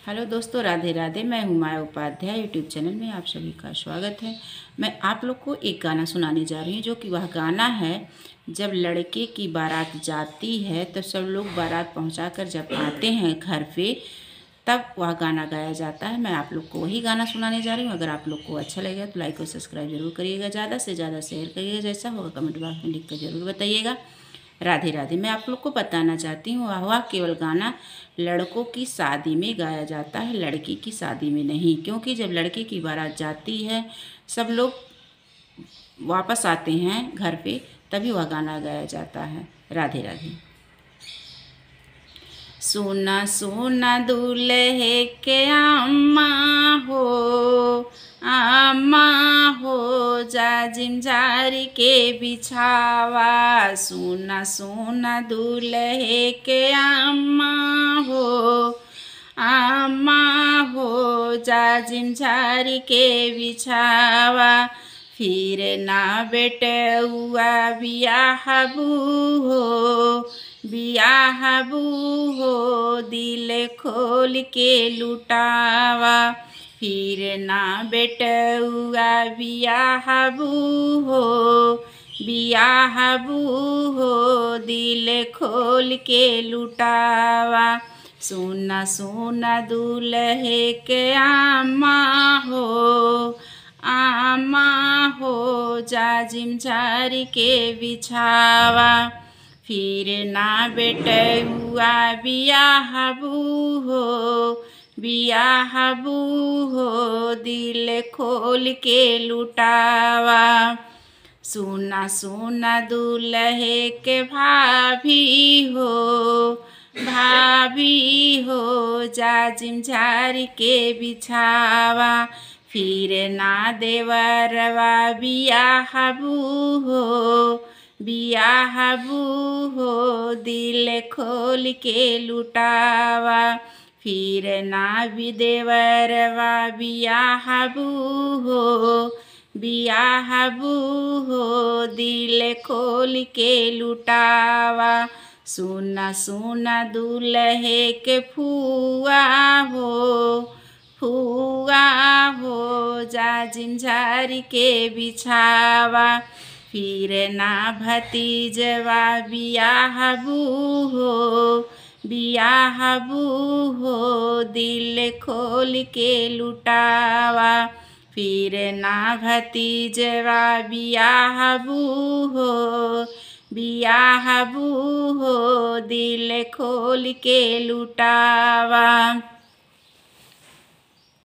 Hello दोस्तों, राधे राधे। मैं हूँ माया उपाध्याय। यूट्यूब चैनल में आप सभी का स्वागत है। मैं आप लोग को एक गाना सुनाने जा रही हूँ, जो कि वह गाना है जब लड़के की बारात जाती है तो सब लोग बारात पहुँचाकर जब आते हैं घर पे, तब वह गाना गाया जाता है। मैं आप लोग को वही गाना सुनाने जा रही हूँ। अगर आप लोग को अच्छा लगेगा तो लाइक और सब्सक्राइब जरूर करिएगा, ज़्यादा से ज़्यादा शेयर करिएगा। जैसा होगा कमेंट बॉक्स में लिख कर जरूर बताइएगा। राधे राधे। मैं आप लोग को बताना चाहती हूँ, वह केवल गाना लड़कों की शादी में गाया जाता है, लड़की की शादी में नहीं। क्योंकि जब लड़के की बारात जाती है, सब लोग वापस आते हैं घर पे, तभी वह गाना गाया जाता है। राधे राधे। सोना सोना दूल्हे के अम्मा हो, अम्मा हो, जाजिम झारी के बिछावा। सोना सोना दूल्हे के अम्मा हो, अम्मा हो, जाजिम झारी के बिछावा। फिर ना बेटे हुआ बियाहबू हो, बियाहबू हो, दिल खोल के लुटावा। फिर ना बेटुआ बियाहबू हो, बियाहबू हो, दिल खोल के लुटावा। सोना सोना दूल्हे के अम्मा हो, अम्मा हो, जाजिम झारी के बिछावा। फिर ना बेटुआ बियाहबू हो, बियाहबू हो, दिल खोल के लुटावा। सोना सोना दूल्हे के भाभी हो, भाभी हो, जाजिम झारी के बिछावा। फिर ना देवरवा बियाहबू हो, बियाहबू हो, दिल खोल के लुटावा। फिर ना देवरवा बियाहबू हो, बियाहबू हो, दिल खोल के लुटावा। सोना सोना दूल्हे के फुआ हो, फुआ हो, जाजिम झारी के बिछावा। फिर ना भतीजवा बियाहबू हो, बियाहबू हो, दिल खोल के लुटावा। फिर ना भतीजवा बियाहबू हो, बियाहबू हो, दिल खोल के लुटावा।